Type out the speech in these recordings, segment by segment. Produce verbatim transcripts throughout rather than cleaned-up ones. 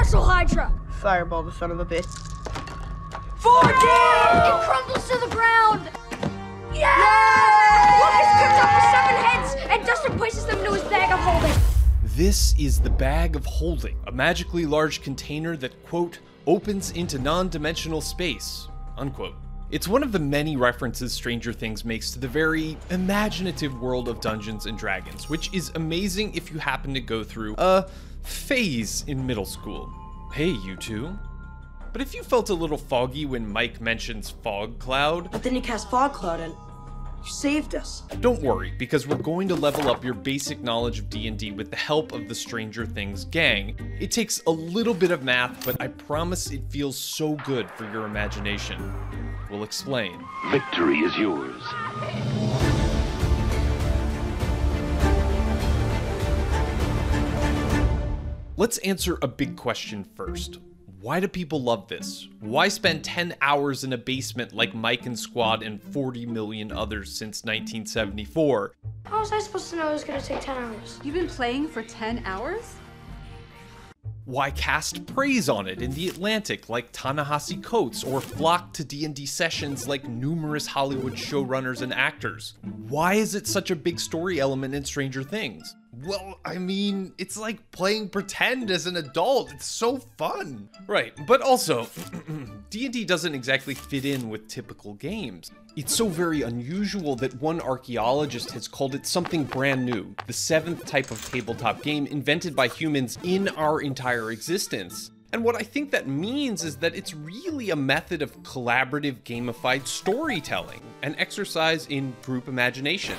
Castle Hydra! Fireball the son of a bitch. Foggy! It crumbles to the ground! Yeah! Lucas picks up the seven heads, and Dustin places them into his bag of holding. This is the Bag of Holding, a magically large container that, quote, opens into non-dimensional space, unquote. It's one of the many references Stranger Things makes to the very imaginative world of Dungeons and Dragons, which is amazing if you happen to go through a phase in middle school. Hey, you two. But if you felt a little foggy when Mike mentions Fog Cloud, But then you cast Fog Cloud and you saved us. don't worry, because we're going to level up your basic knowledge of D and D with the help of the Stranger Things gang. It takes a little bit of math, but I promise it feels so good for your imagination. We'll explain. Victory is yours. Let's answer a big question first. Why do people love this? Why spend ten hours in a basement like Mike and Squad and forty million others since nineteen seventy-four? How was I supposed to know it was gonna take ten hours? You've been playing for ten hours? Why cast praise on it in the Atlantic like Ta-Nehisi Coates, or flock to D and D sessions like numerous Hollywood showrunners and actors? Why is it such a big story element in Stranger Things? Well, I mean, it's like playing pretend as an adult. It's so fun. Right, but also, D and D doesn't exactly fit in with typical games. It's so very unusual that one archaeologist has called it something brand new, the seventh type of tabletop game invented by humans in our entire existence. And what I think that means is that it's really a method of collaborative gamified storytelling, an exercise in group imagination.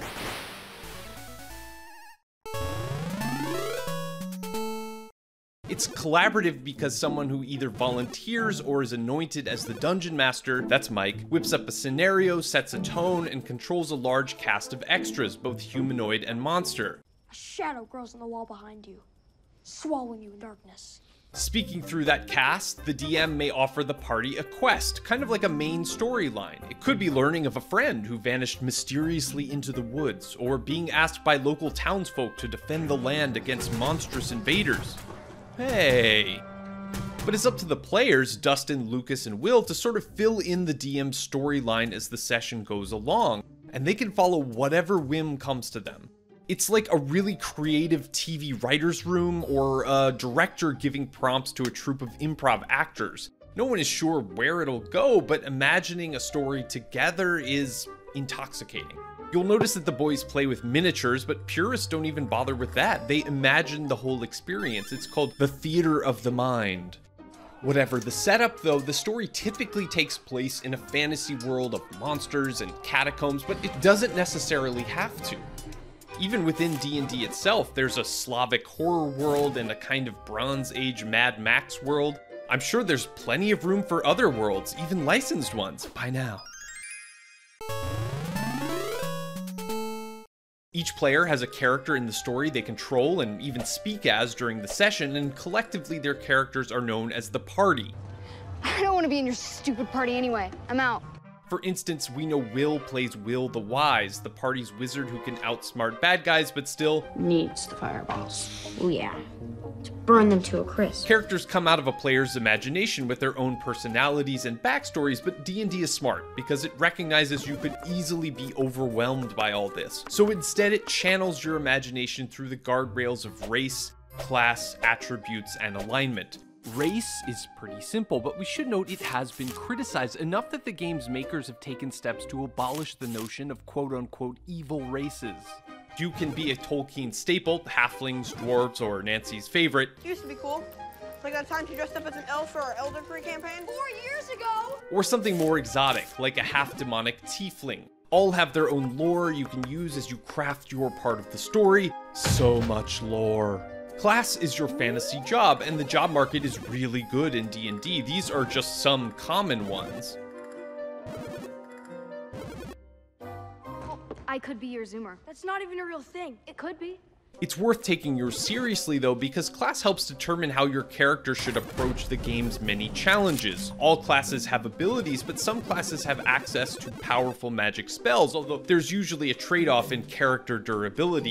It's collaborative because someone who either volunteers or is anointed as the dungeon master, that's Mike, whips up a scenario, sets a tone, and controls a large cast of extras, both humanoid and monster. A shadow grows on the wall behind you, swallowing you in darkness. Speaking through that cast, the D M may offer the party a quest, kind of like a main storyline. It could be learning of a friend who vanished mysteriously into the woods, or being asked by local townsfolk to defend the land against monstrous invaders. Hey. But it's up to the players, Dustin, Lucas, and Will, to sort of fill in the D M's storyline as the session goes along, and they can follow whatever whim comes to them. It's like a really creative T V writer's room or a director giving prompts to a troupe of improv actors. No one is sure where it'll go, but imagining a story together is intoxicating. You'll notice that the boys play with miniatures, but purists don't even bother with that. They imagine the whole experience. It's called the theater of the mind. Whatever the setup though, the story typically takes place in a fantasy world of monsters and catacombs, but it doesn't necessarily have to. Even within D and D itself, there's a Slavic horror world and a kind of Bronze Age Mad Max world. I'm sure there's plenty of room for other worlds, even licensed ones, by now. Each player has a character in the story they control and even speak as during the session, and collectively their characters are known as the party. I don't want to be in your stupid party anyway. I'm out. For instance, we know Will plays Will the Wise, the party's wizard who can outsmart bad guys but still needs the fireballs. Oh yeah. To burn them to a crisp. Characters come out of a player's imagination with their own personalities and backstories, but D and D is smart because it recognizes you could easily be overwhelmed by all this. So instead it channels your imagination through the guardrails of race, class, attributes, and alignment. Race is pretty simple, but we should note it has been criticized enough that the game's makers have taken steps to abolish the notion of quote-unquote evil races. You can be a Tolkien staple, halflings, dwarves, or Nancy's favorite. It used to be cool. Like that time she dressed up as an elf for our Elder Free campaign. Four years ago! Or something more exotic, like a half-demonic tiefling. All have their own lore you can use as you craft your part of the story. So much lore. Class is your fantasy job, and the job market is really good in D and D. These are just some common ones. I could be your Zoomer. That's not even a real thing. It could be. It's worth taking yours seriously though, because class helps determine how your character should approach the game's many challenges. All classes have abilities, but some classes have access to powerful magic spells, although there's usually a trade-off in character durability.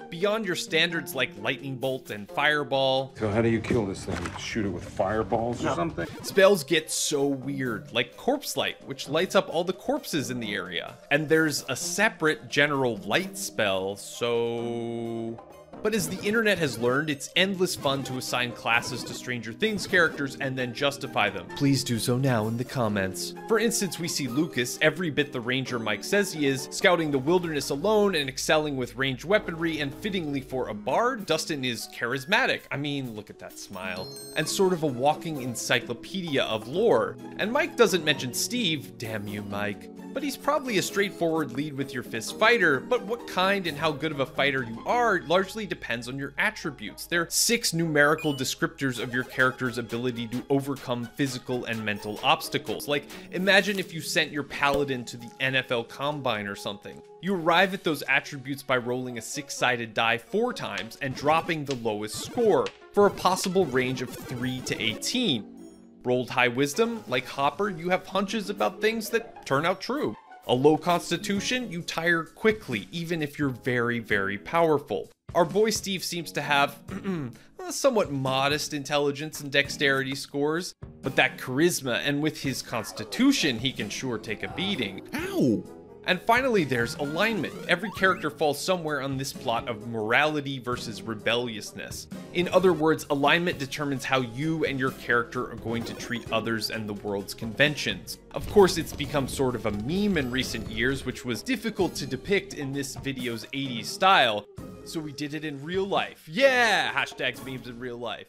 Beyond your standards like lightning bolt and fireball. So how do you kill this thing? Shoot it with fireballs or something? Spells get so weird, like corpse light, which lights up all the corpses in the area. And there's a separate general light spell, so... But as the internet has learned, it's endless fun to assign classes to Stranger Things characters and then justify them. Please do so now in the comments. For instance, we see Lucas, every bit the ranger Mike says he is, scouting the wilderness alone and excelling with ranged weaponry, and fittingly for a bard, Dustin is charismatic. I mean, look at that smile. And sort of a walking encyclopedia of lore. And Mike doesn't mention Steve, damn you Mike. But he's probably a straightforward lead with your fist fighter, but what kind and how good of a fighter you are largely depends on your attributes. There are six numerical descriptors of your character's ability to overcome physical and mental obstacles. Like, imagine if you sent your paladin to the N F L Combine or something. You arrive at those attributes by rolling a six-sided die four times and dropping the lowest score, for a possible range of three to eighteen. Rolled high wisdom, like Hopper, you have hunches about things that turn out true. A low constitution, you tire quickly, even if you're very, very powerful. Our boy Steve seems to have somewhat modest intelligence and dexterity scores, but that charisma, and with his constitution, he can sure take a beating. Ow! And finally, there's alignment. Every character falls somewhere on this plot of morality versus rebelliousness. In other words, alignment determines how you and your character are going to treat others and the world's conventions. Of course, it's become sort of a meme in recent years, which was difficult to depict in this video's eighties style, so we did it in real life. Yeah! Hashtags memes in real life.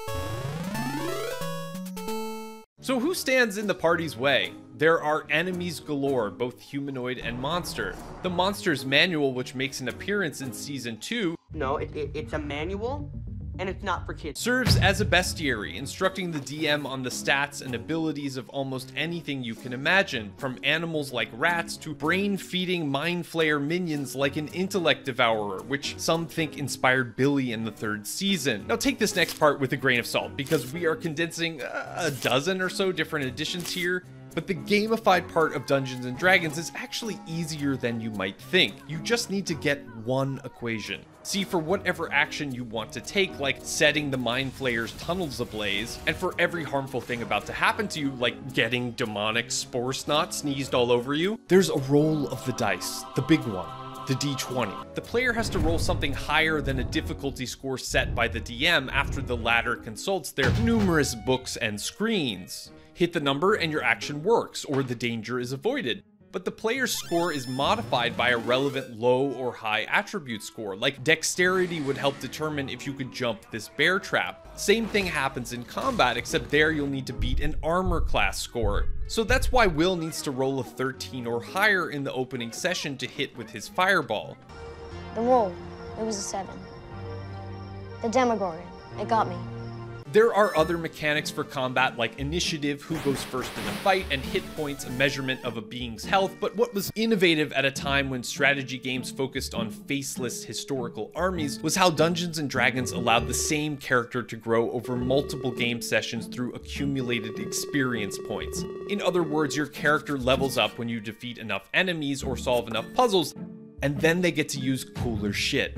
So who stands in the party's way? There are enemies galore, both humanoid and monster. The monster's manual, which makes an appearance in season two, No, it, it, it's a manual, and it's not for kids. serves as a bestiary, instructing the D M on the stats and abilities of almost anything you can imagine, from animals like rats to brain-feeding Mindflayer minions like an intellect devourer, which some think inspired Billy in the third season. Now take this next part with a grain of salt, because we are condensing a dozen or so different additions here. But the gamified part of Dungeons and Dragons is actually easier than you might think. You just need to get one equation. See, for whatever action you want to take, like setting the Mind Flayer's tunnels ablaze, and for every harmful thing about to happen to you, like getting demonic spore snot sneezed all over you, there's a roll of the dice, the big one. The D twenty. The player has to roll something higher than a difficulty score set by the D M after the latter consults their numerous books and screens. Hit the number and your action works, or the danger is avoided. But the player's score is modified by a relevant low or high attribute score, like dexterity would help determine if you could jump this bear trap. Same thing happens in combat, except there you'll need to beat an armor class score. So that's why Will needs to roll a thirteen or higher in the opening session to hit with his fireball. The roll, it was a seven. The Demogorgon, it got me. There are other mechanics for combat like initiative, who goes first in a fight, and hit points, a measurement of a being's health, but what was innovative at a time when strategy games focused on faceless historical armies was how Dungeons and Dragons allowed the same character to grow over multiple game sessions through accumulated experience points. In other words, your character levels up when you defeat enough enemies or solve enough puzzles, and then they get to use cooler shit.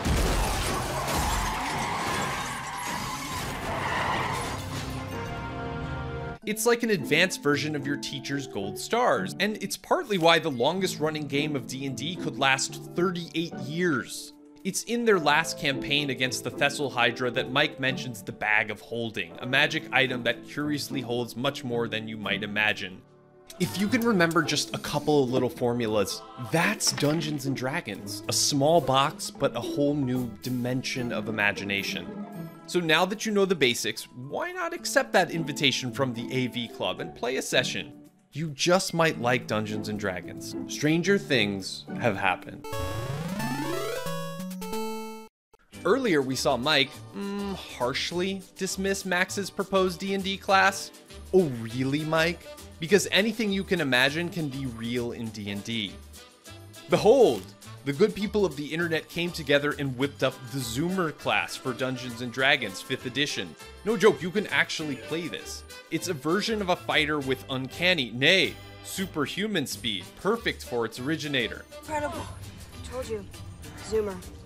It's like an advanced version of your teacher's gold stars, and it's partly why the longest running game of D and D could last thirty-eight years. It's in their last campaign against the Thessal Hydra that Mike mentions the Bag of Holding, a magic item that curiously holds much more than you might imagine. If you can remember just a couple of little formulas, that's Dungeons and Dragons. A small box, but a whole new dimension of imagination. So now that you know the basics, why not accept that invitation from the A V Club and play a session? You just might like Dungeons and Dragons. Stranger things have happened. Earlier we saw Mike, mm, harshly dismiss Max's proposed D and D class. Oh really, Mike? Because anything you can imagine can be real in D and D. Behold! The good people of the internet came together and whipped up the Zoomer class for Dungeons and Dragons fifth edition. No joke, you can actually play this. It's a version of a fighter with uncanny, nay, superhuman speed, perfect for its originator. Incredible. Told you. Zoomer.